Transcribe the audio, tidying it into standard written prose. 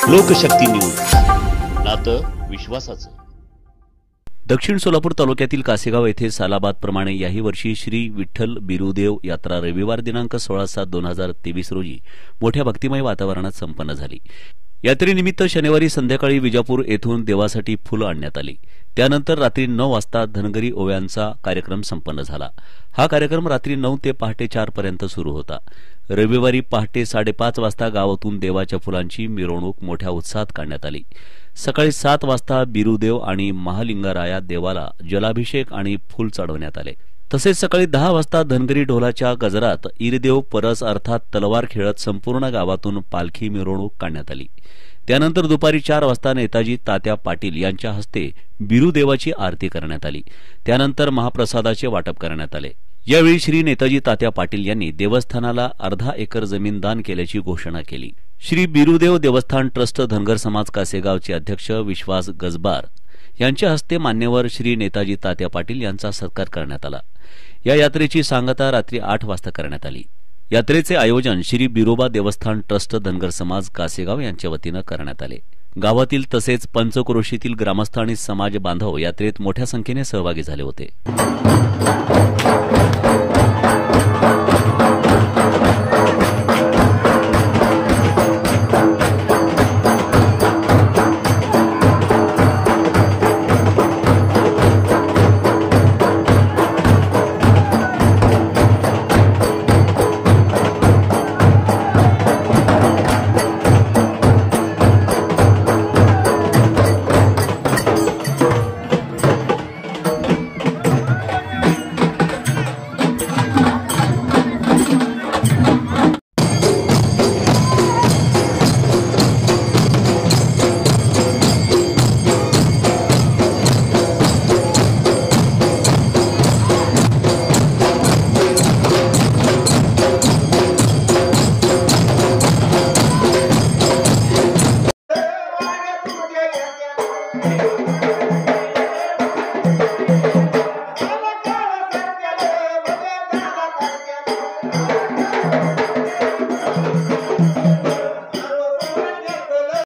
लोकशक्ती news, नातं विश्वासाचं। दक्षिण सोलापूर तालुक्यातील कासेगाव येथे सालाबादप्रमाणे याही वर्षी श्री विठ्ठल बिरुदेव यात्रा रविवार दिनांक 16/7/2023 रोजी मोठ्या भक्तिमय वातावरणात संपन्न झाली। यात्रेनिमित्त शनिवारी संध्याकाळी विजापूर येथून देवासाठी फुलं आणण्यात आली। त्यानंतर रात्री 9 वाजता धनगरी ओव्यांचा कार्यक्रम संपन्न झाला। हा कार्यक्रम रात्री 9 ते पहाटे 4 पर्यंत सुरू होता। रविवारी पहाटे 5:30 वाजता गावातून देवाच्या फुलांची मिरवणूक मोठ्या उत्साहात काढण्यात आली। सकाळी 7 वाजता बिरुदेव आणि महालिंगराया देवाला जलाभिषेक आणि फूल चढवण्यात आले। तसेच सकाळी 10 वाजता धनगरी ढोलाच्या गजरात ईरदेव परस अर्थात तलवार खेळत संपूर्ण गावातून पालखी मिरवणूक काढण्यात आली। त्यानंतर दुपारी 4 वाजता नेताजी तात्या पाटील यांच्या हस्ते बिरुदेवाची आरती करण्यात आली। त्यानंतर महाप्रसादाचे वाटप करण्यात आले। यावेळी श्री नेताजी तात्या पाटील यांनी देवस्थानाला अर्धा एकर जमीन दान केल्याची घोषणा केली। श्री बिरुदेव देवस्थान ट्रस्ट धनगर समाज कासेगावचे अध्यक्ष विश्वास गजबार यांच्या हस्ते मान्यवर श्री नेताजी तात्या पाटील यांचा सत्कार करण्यात आला। या यात्रेची सांगता रात्री 8 वाजता करण्यात आली। यात्रेचे आयोजन श्री बिरोबा देवस्थान ट्रस्ट धनगर समाज कासेगाव यांच्या वतीनं करण्यात आले। गावातील तसेच पंचक्रोशीतील ग्रामस्थ आणि समाज बांधव यात्रेत मोठ्या संख्येने सहभागी झाले होते।